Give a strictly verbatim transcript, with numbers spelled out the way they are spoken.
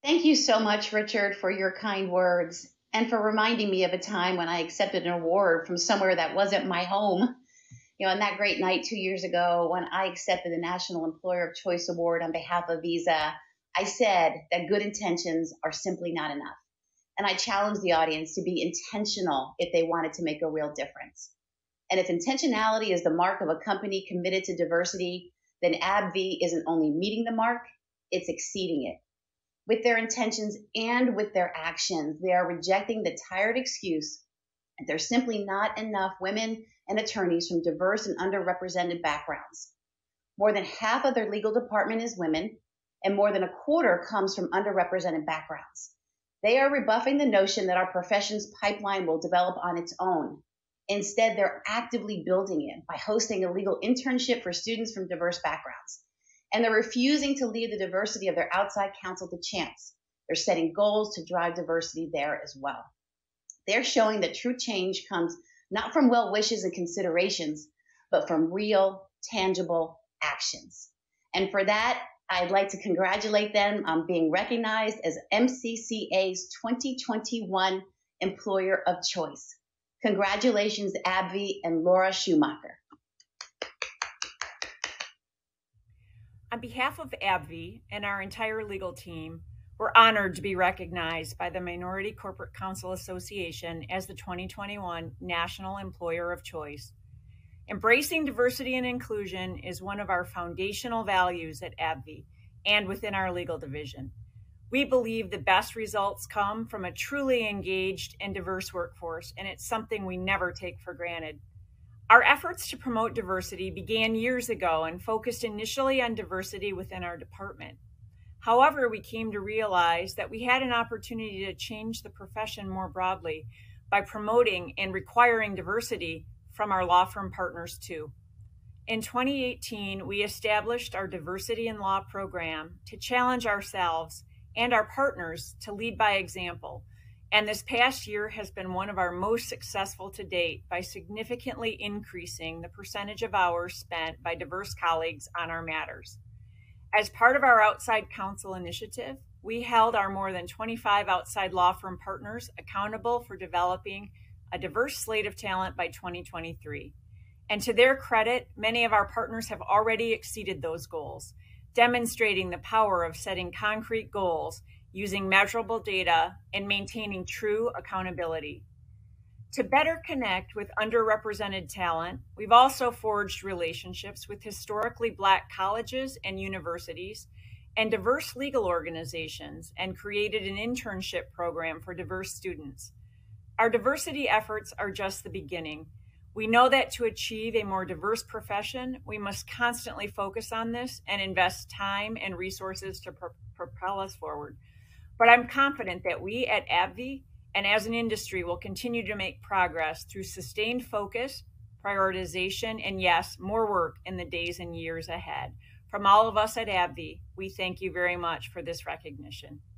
Thank you so much, Richard, for your kind words and for reminding me of a time when I accepted an award from somewhere that wasn't my home. You know, on that great night two years ago when I accepted the National Employer of Choice Award on behalf of Visa, I said that good intentions are simply not enough. And I challenged the audience to be intentional if they wanted to make a real difference. And if intentionality is the mark of a company committed to diversity, then AbbVie isn't only meeting the mark, it's exceeding it. With their intentions and with their actions, they are rejecting the tired excuse that there's simply not enough women and attorneys from diverse and underrepresented backgrounds. More than half of their legal department is women, and more than a quarter comes from underrepresented backgrounds. They are rebuffing the notion that our profession's pipeline will develop on its own. Instead, they're actively building it by hosting a legal internship for students from diverse backgrounds. And they're refusing to leave the diversity of their outside counsel to chance. They're setting goals to drive diversity there as well. They're showing that true change comes not from well wishes and considerations, but from real, tangible actions. And for that, I'd like to congratulate them on being recognized as M C C A's twenty twenty-one Employer of Choice. Congratulations, AbbVie and Laura Schumacher. On behalf of AbbVie and our entire legal team, we're honored to be recognized by the Minority Corporate Counsel Association as the twenty twenty-one National Employer of Choice. Embracing diversity and inclusion is one of our foundational values at AbbVie and within our legal division. We believe the best results come from a truly engaged and diverse workforce, and it's something we never take for granted. Our efforts to promote diversity began years ago and focused initially on diversity within our department. However, we came to realize that we had an opportunity to change the profession more broadly by promoting and requiring diversity from our law firm partners too. In twenty eighteen, we established our Diversity in Law program to challenge ourselves and our partners to lead by example. And this past year has been one of our most successful to date by significantly increasing the percentage of hours spent by diverse colleagues on our matters. As part of our outside counsel initiative, we held our more than twenty-five outside law firm partners accountable for developing a diverse slate of talent by twenty twenty-three. And to their credit, many of our partners have already exceeded those goals, demonstrating the power of setting concrete goals, using measurable data, and maintaining true accountability. To better connect with underrepresented talent, we've also forged relationships with historically Black colleges and universities and diverse legal organizations and created an internship program for diverse students. Our diversity efforts are just the beginning. We know that to achieve a more diverse profession, we must constantly focus on this and invest time and resources to pro- propel us forward. But I'm confident that we at AbbVie and as an industry will continue to make progress through sustained focus, prioritization, and yes, more work in the days and years ahead. From all of us at AbbVie, we thank you very much for this recognition.